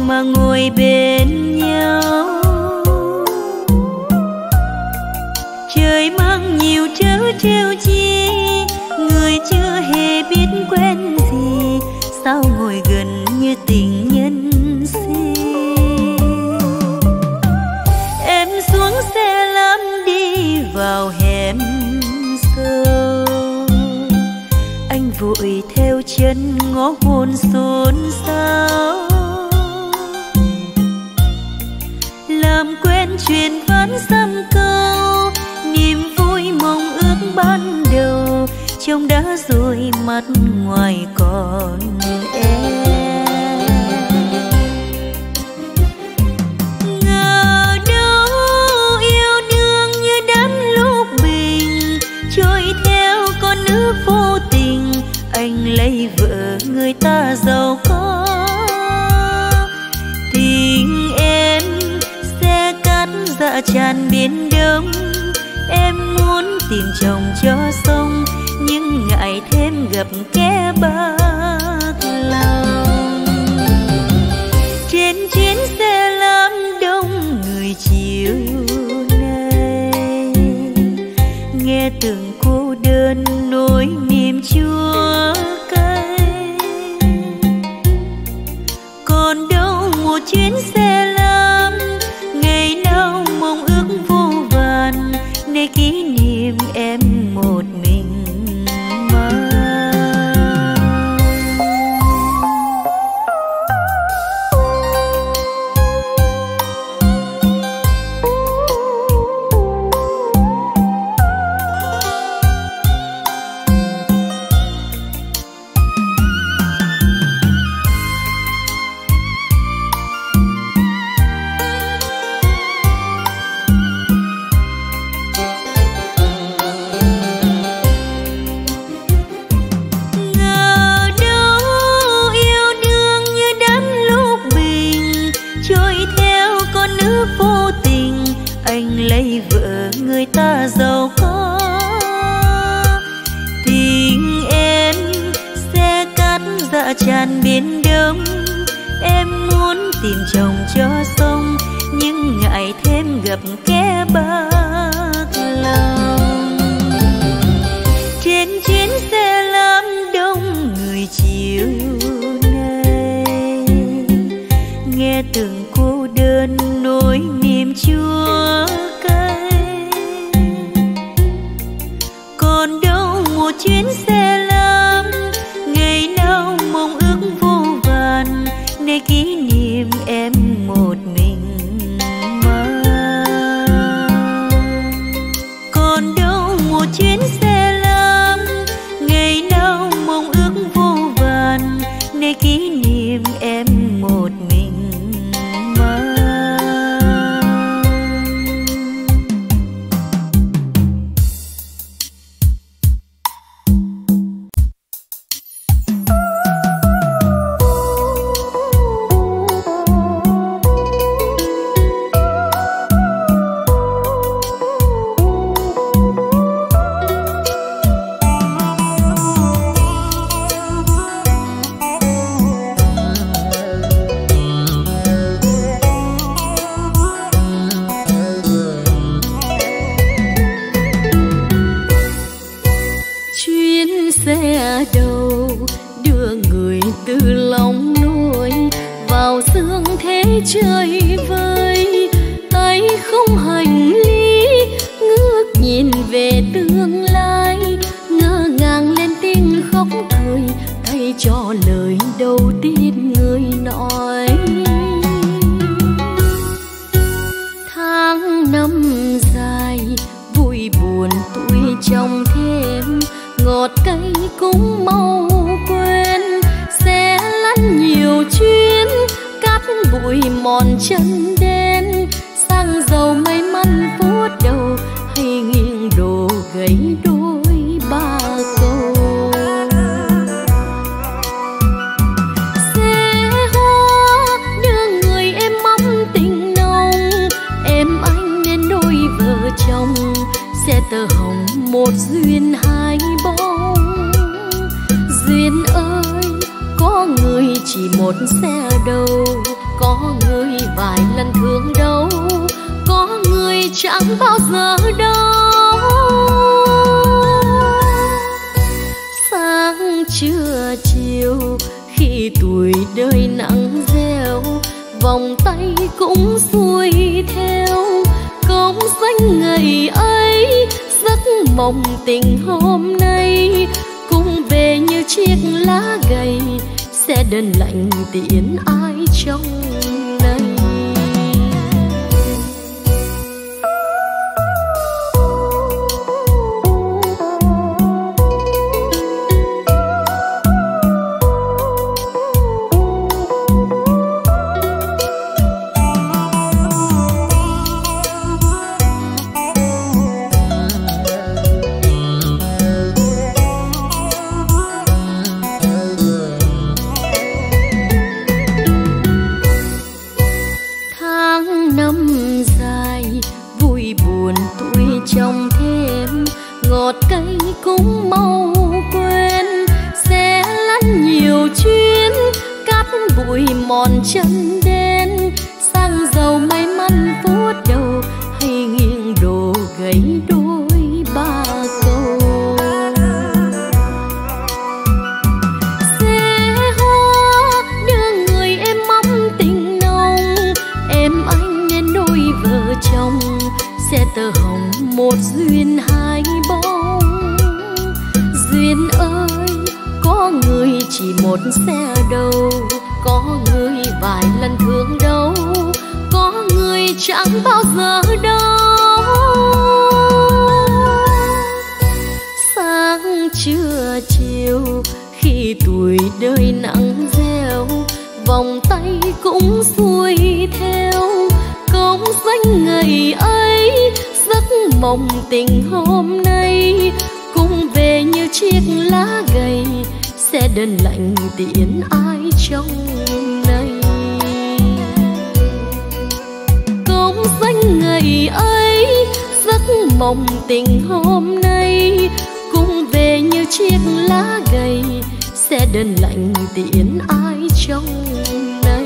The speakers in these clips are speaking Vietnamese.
mà ngồi bên nhau. Trời mang nhiều trớ trêu chi, người chưa hề biết quen gì, sao ngồi gần như tình nhân si. Em xuống xe lam đi vào hẻm sâu, anh vội theo chân ngó hôn xôn xao. Làm quen chuyện ván dăm câu, niềm vui mong ước ban đầu trông đã rồi mắt ngoài còn em. Ngờ đâu yêu đương như đám lúc bình, trôi theo con nước vô tình, anh lấy vợ người ta giàu có. Tình em xe cát dạ tràn biển đông, em muốn tìm chồng cho xong, nhưng ngại thêm gặp kẻ bạc lòng. Trên chuyến xe lam đông người chiều nay, nghe từng cô đơn nỗi niềm chua cay. Còn đâu một chuyến xe lam, ngày nào mong ước vô vàn, để kỷ niệm em một mình mang. Lấy vợ người ta giàu có. Tình em xe cát dạ tràn biển đông, em muốn tìm chồng cho xong, nhưng ngại thêm gặp kẻ bạc lòng. Trên chuyến xe lam đông người chiều nay, nghe từng cô đơn nỗi niềm chua cay. Còn đâu một chuyến xe lam, ngày nào mong ước vô vàn, để kỷ niệm em một mình mang. Còn đâu một chuyến xe lam, ngày nào mong ước vô vàn, để kỷ niệm em một mình mang. Xe đầu đưa người từ lòng núi vào sương thế trời vơi, tay không hành lý ngước nhìn về tương lai, ngỡ ngàng lên tiếng khóc thời thay cho lời đầu tiên người nói. Tháng năm dài vui buồn tuổi trong thêm, ngọt cay cũng mau quên, sẽ lăn nhiều chuyến cát bụi mòn chân đen, xăng dầu may mắn phút đầu hay nghiêng đổ gãy đôi ba câu. Xe hoa đưa người em mong tình nồng, em anh nên đôi vợ chồng, xe tơ hồng một duyên hai bóng. Duyên ơi có người chỉ một xe đầu, có Có người vài lần thương đâu, có người chẳng bao giờ đâu. Sáng trưa chiều khi tuổi đời nắng gieo, vòng tay cũng xuôi theo cống xanh ngày ấy. Giấc mộng tình hôm nay cũng về như chiếc lá gầy, sẽ đơn lạnh tiễn ai trong này. Trong thêm ngọt cay cũng mau quên, sẽ lăn nhiều chuyến cát bụi mòn chân đen. Xăng dầu may mắn phút đầu hay nghiêng đổ gãy đôi ba câu. Xe hoa đưa người em mong tình nồng, em anh nên đôi vợ chồng. Xe tơ hồng một duyên hai bóng. Duyên ơi, có người chỉ một xe đầu, có người vài lần thương đâu, có người chẳng bao giờ đâu. Sáng trưa chiều khi tuổi đời nắng gieo, vòng tay cũng xuôi theo cống xanh ngày ấy. Giấc mộng tình hôm nay cũng về như chiếc lá gầy, sẽ đơn lạnh tiễn ai trong này. Cống xanh ngày ấy, giấc mộng tình hôm nay cũng về như chiếc lá gầy, sẽ đơn lạnh tiễn ai trong này.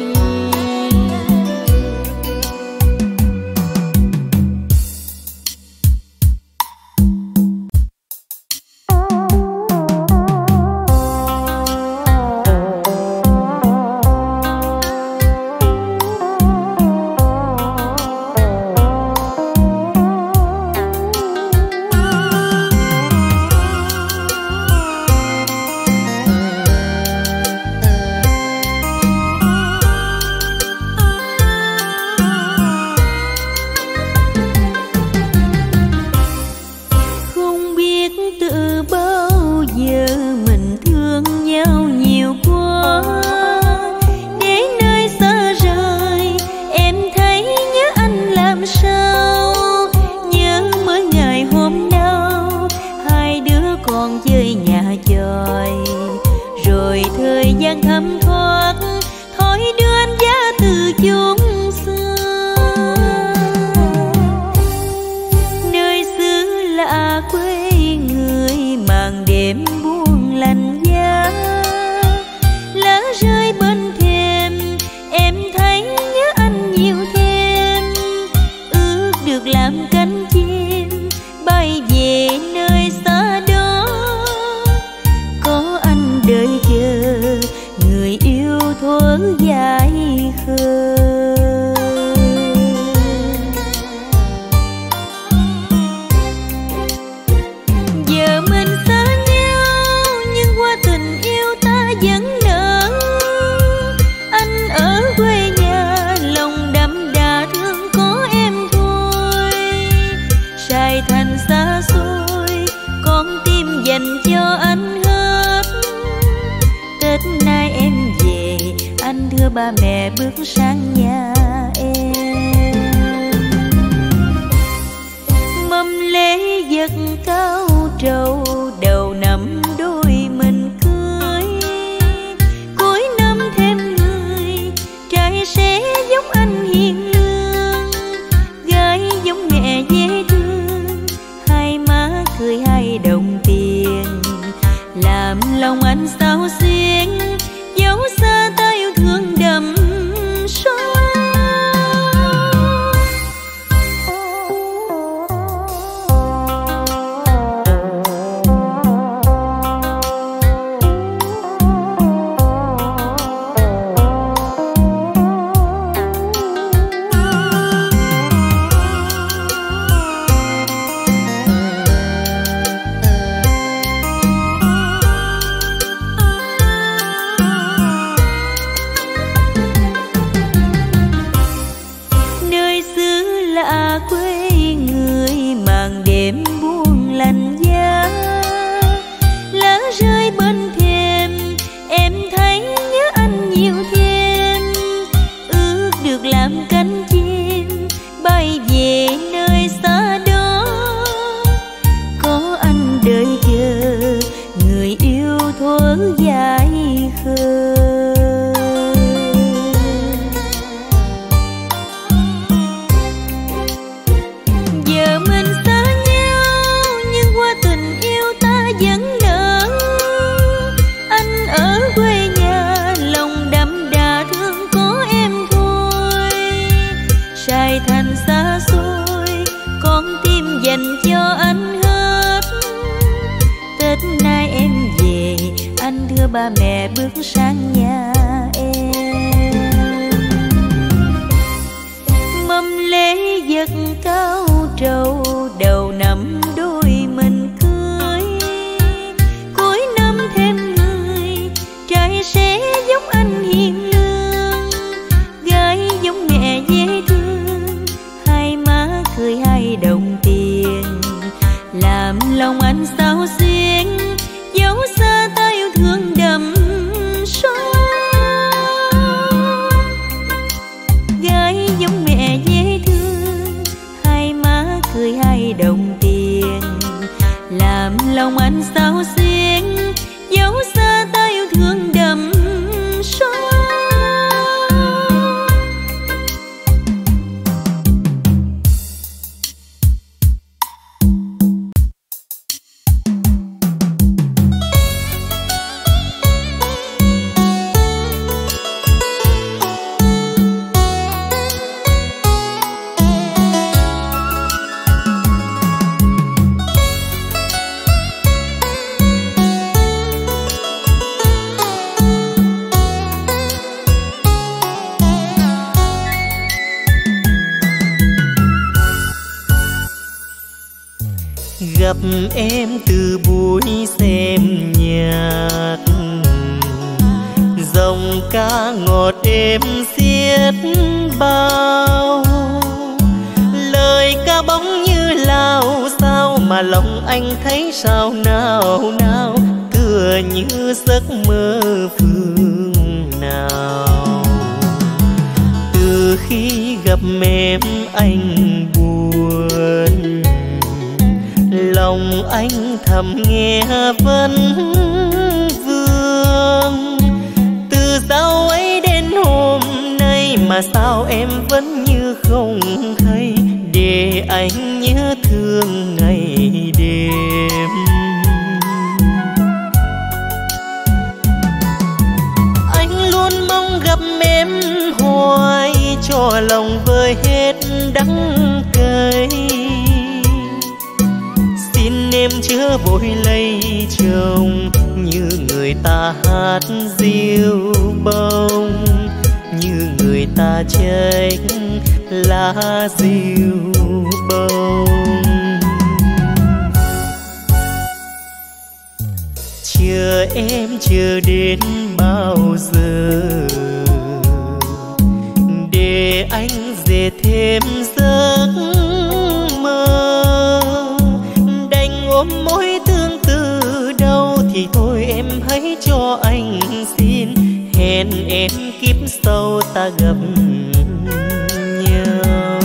Ba mẹ bước sang nhà em, mâm lễ vật cao trầu, đầu năm đôi mình cưới. Cuối năm thêm người, trai sẽ giống anh hiền lương, gái giống mẹ dễ thương, hai má cười hai đồng tiền, làm lòng anh xao xuyến, dấu xa ta yêu thương đậm sâu. thuở dài khờ. Giờ mình xa nhau nhưng qua tình yêu ta vẫn nở. Anh ở quê nhà lòng đậm đà thương có em thôi. Sài Thành xa xôi con tim dành cho anh hết. Tết nay em về anh đưa ba mẹ bước sang nhà em. Mâm lễ vật cao trầu đầu năm đôi mình cưới. Cuối năm thêm người trai sẽ giống anh hiền lương, gái giống mẹ dễ thương. Hai má cười hai đồng tiền làm lòng anh sao xuyên. Dấu xa ta yêu thương đậm sâu. Gái giống mẹ dễ thương, hai má cười hai đồng tiền làm lòng anh sao xuyên. Dấu xa ta yêu thương đậm sâu. Gặp em từ buổi xem nhạc, dòng ca ngọt êm xiết bao. Lời ca bóng như lao sao mà lòng anh thấy sao nào nào, tựa như giấc mơ phương nào. Từ khi gặp em anh buồn, lòng anh thầm nghe vấn vương. Từ dạo ấy đến hôm nay mà sao em vẫn như không hay, để anh nhớ thương ngày đêm. Anh luôn mong gặp em hoài, cho lòng vơi hết đắng cay. Xin em chớ vội lấy chồng, như người ta hát diêu bông, như người ta trách lá diêu bông. Chờ em chờ đến bao giờ, để anh dệt thêm giấc mơ. Ôm mối tương tư đâu thì thôi em hãy cho anh xin. Hẹn em kiếp sau ta gặp nhau.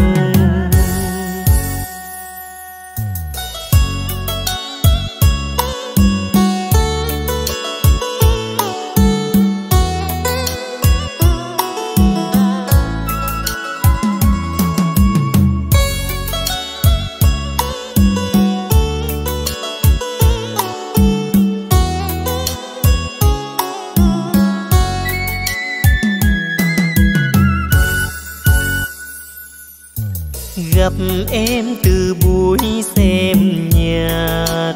Gặp em từ buổi xem nhạc,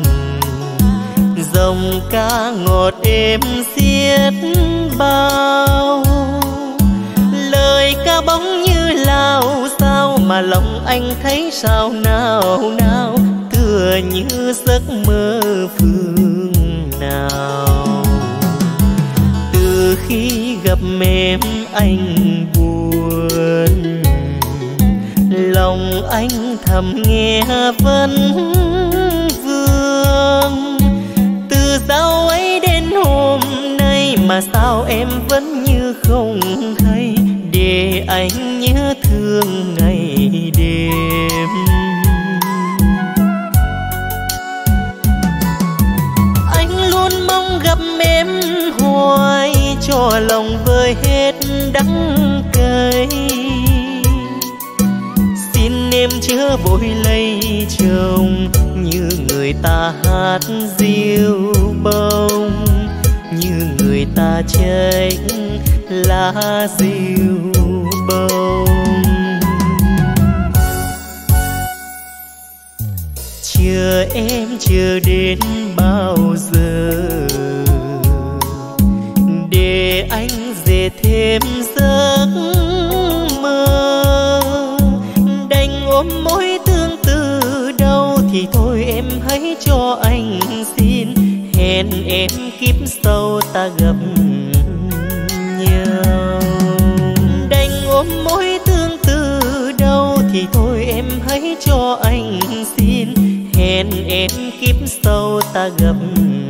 dòng ca ngọt êm xiết bao. Lời ca bóng như lao sao mà lòng anh thấy sao nào nào, tựa như giấc mơ phương nào. Từ khi gặp em anh buồn, lòng anh thầm nghe vấn vương. Từ dạo ấy đến hôm nay mà sao em vẫn như không hay, để anh nhớ thương ngày đêm. Anh luôn mong hòa lòng với hết đắng cay. Xin em chớ vội lấy chồng, như người ta hát diêu bông, như người ta trách lá diêu bông. Chờ em chờ đến bao giờ, để anh về thêm giấc mơ. Đành ôm mối tương tư đau thì thôi em hãy cho anh xin, hẹn em kiếp sau ta gặp nhau. Đành ôm mối tương tư đau thì thôi em hãy cho anh xin, hẹn em kiếp sau ta gặp nhau.